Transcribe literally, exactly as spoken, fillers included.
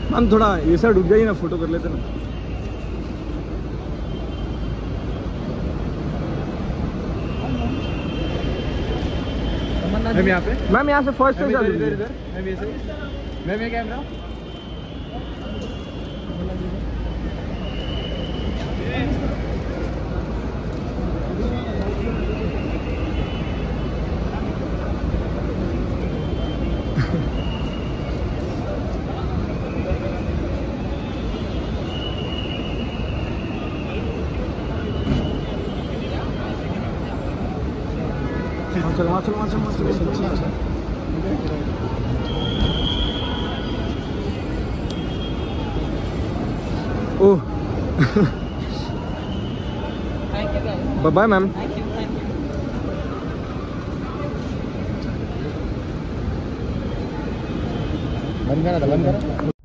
हम थोड़ा ये साइड रुक जाइए ना, फोटो कर लेते ना। मैम यहाँ पे, मैम यहाँ से फर्स्ट से इधर इधर इधर मैम ये से मैम ये कैमरा। चलो वहाँ चलो वहाँ चलो वहाँ चलो। Oh bye bye ma'am. बंद करा था, बंद करा।